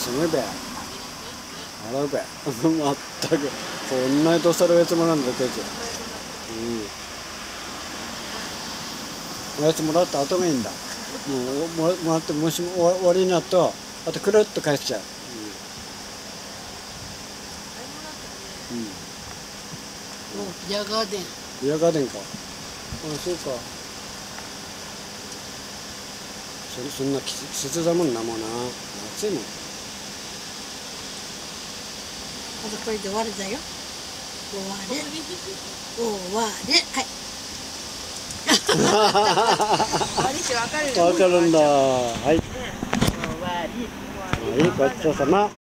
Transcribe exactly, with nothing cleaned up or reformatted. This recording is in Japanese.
死ぬべ。洗うべ。まったく。こんなにどうされるつもりなんだ、ケチ。うん。おやつもらった後がいいんだ。もう、ももらって、もしも終わりになると、あとくるっと返しちゃう。うん。うん。 ビアガーデン。 ビアガーデンか。あ、そうか。そ, そんな季節だもんな、もうな。暑いもん。 あとこれで終わりだよ。終わり。終わり。はい。 わかるんだ。はい。 終わり。 はい、ごちそうさま。